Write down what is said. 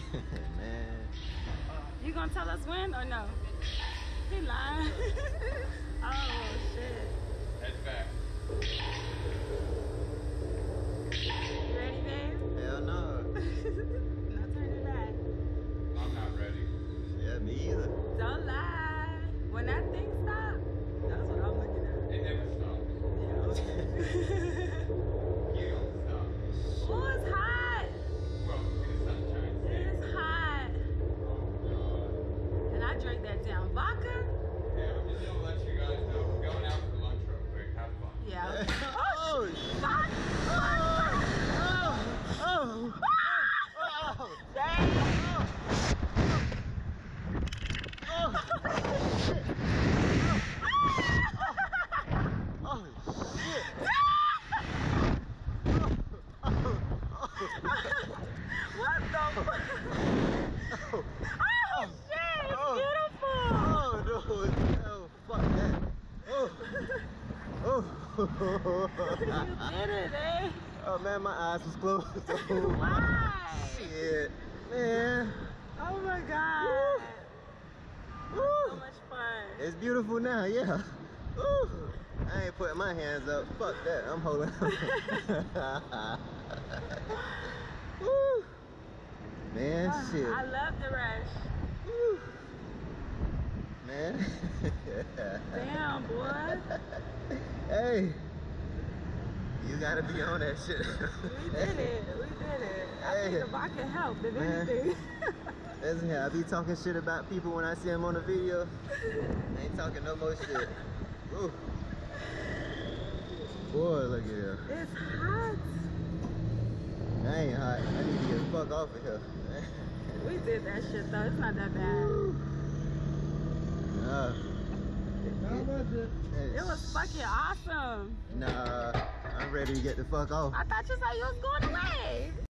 Man. You gonna tell us when or no? He lying. Oh shit. Head back. You ready, babe? Hell no. Now turn it back. I'm not ready. Yeah, me either. Don't lie. When that thing stops, that's what I'm looking at. It never stops. You don't stop. Oh, it's hot. Well, in the sunshine. It's hot. Oh god. And I drank that damn vodka. Yeah, I'm just gonna let you guys know. We're going out for lunch real quick. Have fun. Yeah. Oh, Fuck. Dang. What the fuck? Oh shit, it's beautiful. Oh no, oh fuck that. Oh. You did it, eh? Oh man, my eyes was closed. Why? Shit, man. Oh my god. So much fun. It's beautiful now, yeah. Woo. I ain't putting my hands up. Fuck that. I'm holding on. Woo. Man, shit. I love the rush. Woo. Man. Damn, boy. Hey. You gotta be on that shit. We did it. We did it. I Hey. think the vodka helped, if Man. anything. Listen here, I be talking shit about people when I see them on the video. I ain't talking no more shit. Ooh. Boy, look at here. It's hot. I ain't hot. I need to get the fuck off of here. We did that shit though. It's not that bad. It was fucking awesome. Nah, I'm ready to get the fuck off. I thought you said you was going away.